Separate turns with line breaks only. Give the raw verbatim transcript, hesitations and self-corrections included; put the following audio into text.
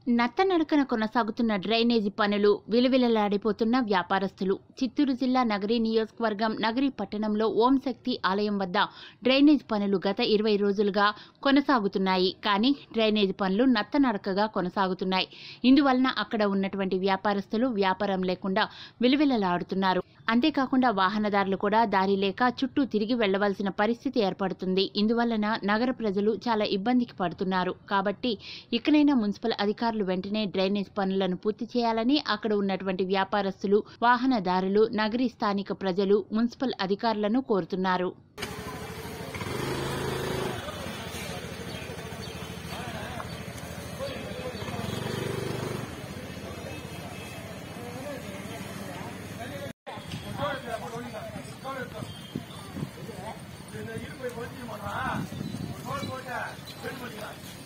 నత్తనడకన కొనసాగుతున్న డ్రైనేజీ పనులు, విలవిలలాడిపోతున్న వ్యాపారస్తులు. చిత్తూరు జిల్లా నగరి నియోజకవర్గం నగరి పట్టణంలో ఓం శక్తి ఆలయం వద్ద డ్రైనేజ్ పనులు గత ఇరవై రోజులుగా కొనసాగుతున్నాయి. కానీ డ్రైనేజ్ పనులు నత్తనడకగా కొనసాగుతున్నాయి. ఇందువలన అక్కడ ఉన్నటువంటి వ్యాపారస్తులు వ్యాపారం లేకుండా విలవిలలాడుతున్నారు. అంతేకాకుండా వాహనదారులు కూడా దారి లేక చుట్టూ తిరిగి వెళ్లవలసిన పరిస్థితి ఏర్పడుతుంది. ఇందువలన నగర ప్రజలు చాలా ఇబ్బందికి పడుతున్నారు. కాబట్టి ఇకనైనా మున్సిపల్ అధికారులు వెంటనే డ్రైనేజ్ పనులను పూర్తి చేయాలని అక్కడ ఉన్నటువంటి వ్యాపారస్తులు, వాహనదారులు, నగరి స్థానిక ప్రజలు మున్సిపల్ అధికారులను కోరుతున్నారు.
இது போய் கொஞ்சம் பண்ணா போட்டா